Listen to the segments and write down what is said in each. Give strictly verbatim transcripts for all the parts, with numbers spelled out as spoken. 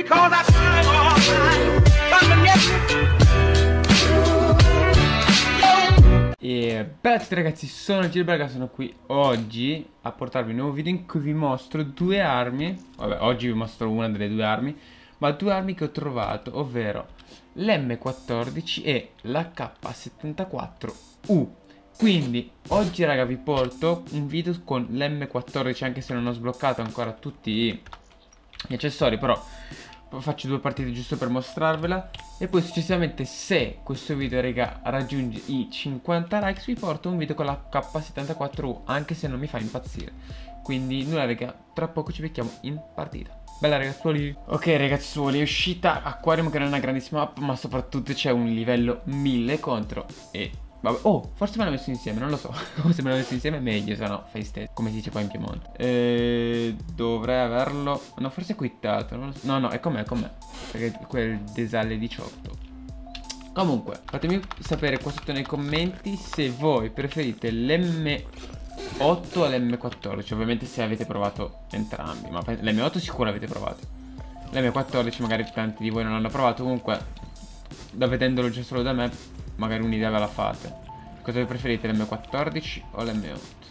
E bella a tutti ragazzi, sono Gilberga, sono qui oggi a portarvi un nuovo video in cui vi mostro due armi. Vabbè, oggi vi mostro una delle due armi, ma due armi che ho trovato, ovvero l'M quattordici e l'H settantaquattro U. Quindi oggi raga vi porto un video con l'M quattordici, anche se non ho sbloccato ancora tutti gli accessori, però faccio due partite giusto per mostrarvela. E poi successivamente, se questo video raga raggiunge i cinquanta likes, vi porto un video con la H settantaquattro U, anche se non mi fa impazzire. Quindi nulla raga, tra poco ci becchiamo in partita. Bella ragazzuoli. Ok ragazzuoli, è uscita Aquarium, che non è una grandissima mappa, ma soprattutto c'è un livello mille contro. E vabbè, oh, forse me l'ho messo insieme, non lo so. Se me l'ho messo insieme è meglio, se no fai stesso, come si dice qua in Piemonte. E dovrei averlo. No, forse è quittato, non lo so. No, no, è con me, è con me, perché quel desale diciotto. Comunque, fatemi sapere qua sotto nei commenti se voi preferite l'M otto o l'M quattordici. Ovviamente se avete provato entrambi, ma l'M otto sicuro avete provato. L'M quattordici magari tanti di voi non hanno provato. Comunque, da vedendolo già solo da me, magari un'idea ve la fate. Cosa vi preferite, l'M quattordici o l'M otto?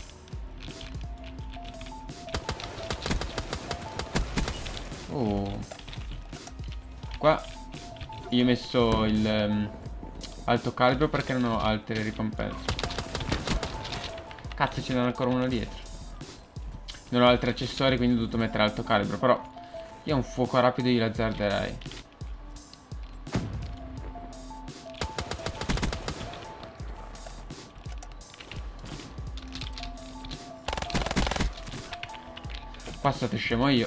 Oh. Qua io ho messo il um, alto calibro perché non ho altre ricompense. Cazzo, ce n'è ancora uno dietro. Non ho altri accessori, quindi ho dovuto mettere alto calibro. Però io ho un fuoco rapido, io l'azzarderei. Qua state scemo io.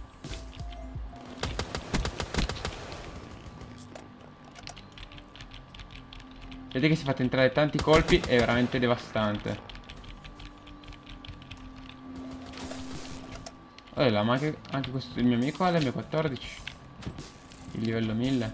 Vedete che si fate entrare tanti colpi, è veramente devastante. Allora, ma anche, anche questo il mio amico ha l'M quattordici, il livello mille.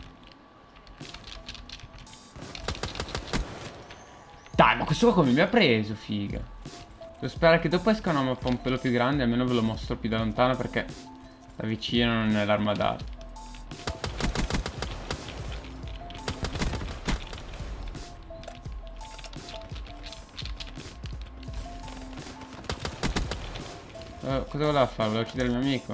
Dai, ma questo qua come mi ha preso, figa. Devo sperare che dopo esca una mappa un pelo più grande, almeno ve lo mostro più da lontano, perché da vicino non è l'arma d'arte. Uh, cosa voleva fare? Voleva uccidere il mio amico?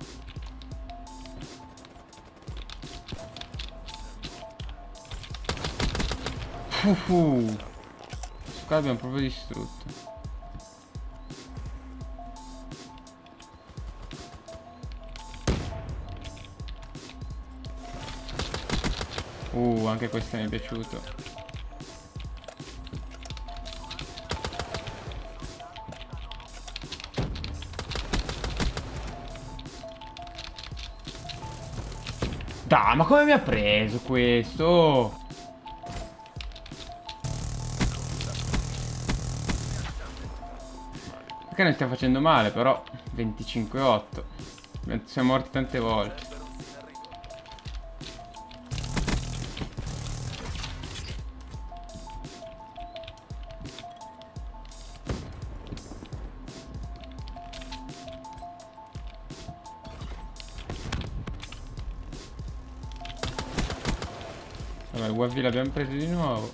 Uh, uh. Qua abbiamo proprio distrutto. Uh, anche questo mi è piaciuto. Dai, ma come mi ha preso questo? Perché non stiamo facendo male, però venticinque otto. Siamo morti tante volte. Vabbè, il U A V l'abbiamo preso di nuovo.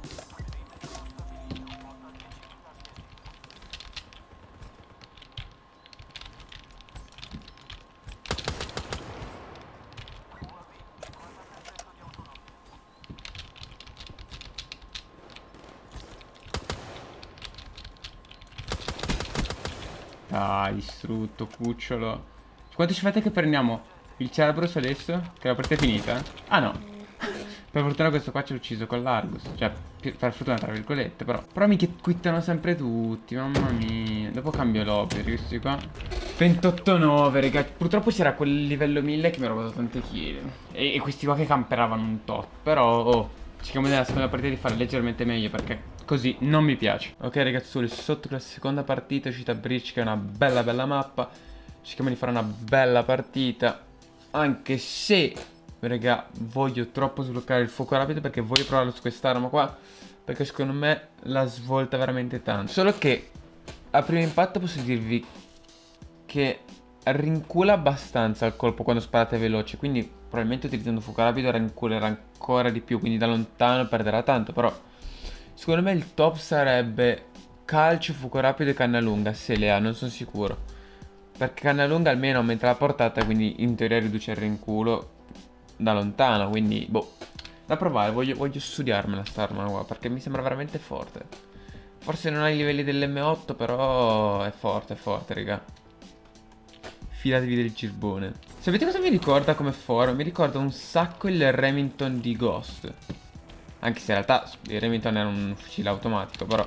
Dai, distrutto, cucciolo. Quanto ci fate che prendiamo il Cerberus adesso? Che la partita è finita? Ah no. Per fortuna questo qua ci ha ucciso con l'Argus. Cioè, per fortuna tra virgolette, però. Però mi quittano sempre tutti, mamma mia. Dopo cambio lobby, questi qua. ventotto nove, raga. Purtroppo c'era quel livello mille che mi ha rubato tante kill. E, e questi qua che camperavano un tot. Però, oh, cerchiamo nella seconda partita di fare leggermente meglio, perché così non mi piace. Ok ragazzuoli, sotto la seconda partita è uscita Breach, che è una bella bella mappa. Cerchiamo di fare una bella partita. Anche se, raga, voglio troppo sbloccare il fuoco rapido, perché voglio provarlo su quest'arma qua, perché secondo me la svolta veramente tanto. Solo che a primo impatto posso dirvi che rincula abbastanza il colpo quando sparate veloce, quindi probabilmente utilizzando fuoco rapido rinculerà ancora di più, quindi da lontano perderà tanto, però secondo me il top sarebbe calcio, fuoco rapido e canna lunga, se le ha, non sono sicuro. Perché canna lunga almeno aumenta la portata, quindi in teoria riduce il rinculo da lontano, quindi boh, da provare, voglio, voglio studiarmela sta arma qua, perché mi sembra veramente forte. Forse non ha i livelli dell'emme otto, però è forte, è forte, raga. Fidatevi del cirbone. Sapete cosa mi ricorda come forma? Mi ricorda un sacco il Remington di Ghost. Anche se in realtà il Remington era un fucile automatico, però...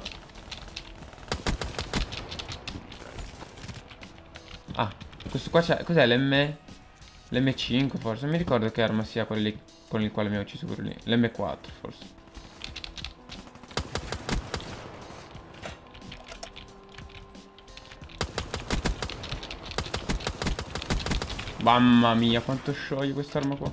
Ah, questo qua c'è... Cos'è l'emme... l'emme cinque forse? Non mi ricordo che arma sia quelli con il quale mi ha ucciso quello lì. l'emme quattro forse. Mamma mia, quanto scioglie quest'arma qua.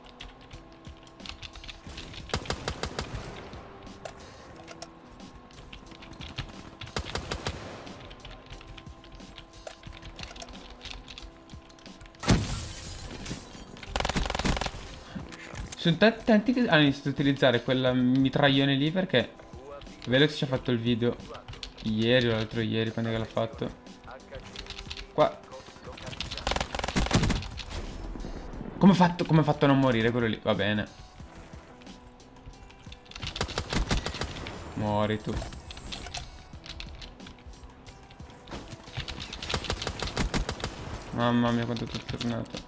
Sono tanti che hanno iniziato a utilizzare quel mitraglione lì perché Velox ci ha fatto il video ieri o l'altro ieri, quando è che l'ha fatto. Qua. Come ha fatto, come ha fatto a non morire quello lì? Va bene. Muori tu. Mamma mia quanto ti ho tornato.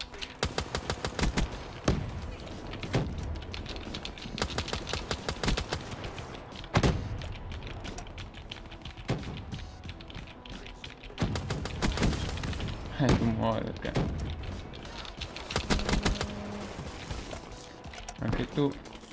Eh tu muori perché anche tu.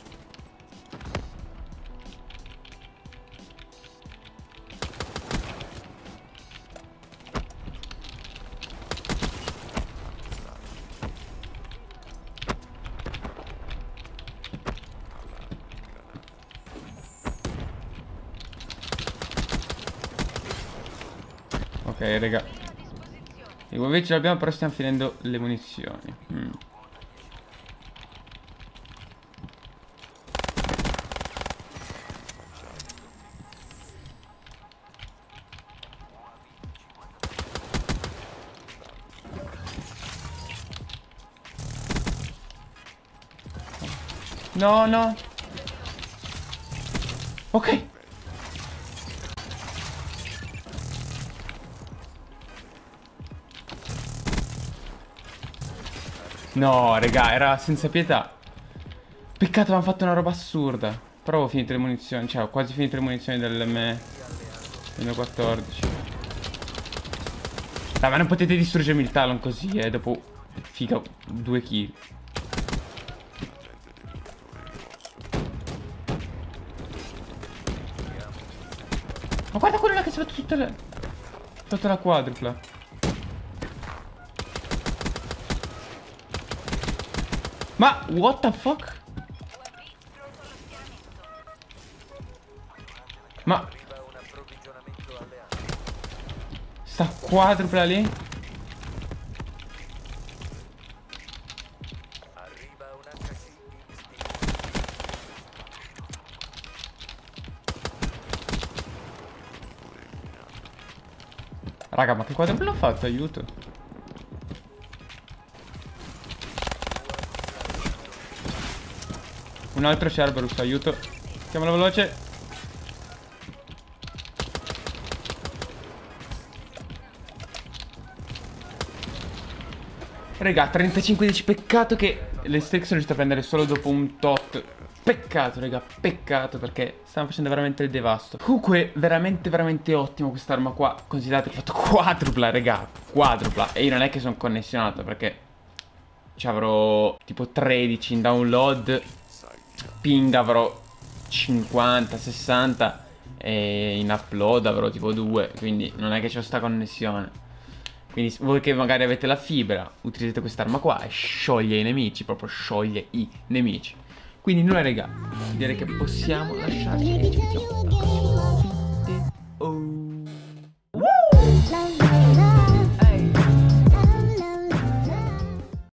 Ok raga, i U A V ce l'abbiamo, però stiamo finendo le munizioni. mm. No, no. Ok. No, raga, era senza pietà. Peccato, avevamo fatto una roba assurda. Però ho finito le munizioni, cioè ho quasi finito le munizioni dell'emme quattordici. Dai, ma non potete distruggermi il Talon così, eh, dopo, figa, due kill. Ma guarda quello là che si è fatto tutta la... tutta la quadrupla. Ma, what the fuck? Ma... sta quadrupla lì? Raga, ma che quadrupla l'ho fatto? Aiuto. Un altro Cerberus, aiuto. Chiamalo veloce. Raga, trentacinque dieci, peccato che le Strix sono riuscite a prendere solo dopo un tot. Peccato, raga, peccato, perché stanno facendo veramente il devasto. Comunque, veramente, veramente ottimo quest'arma qua. Considerate che ho fatto quadrupla, raga, quadrupla. E io non è che sono connessionato, perché ci avrò tipo tredici in download, ping avrò cinquanta, sessanta e in upload avrò tipo due, quindi non è che c'ho sta connessione. Quindi voi che magari avete la fibra, utilizzate quest'arma qua e scioglie i nemici, proprio scioglie i nemici. Quindi nulla raga, direi che possiamo lasciarci e ci vediamo alla prossima.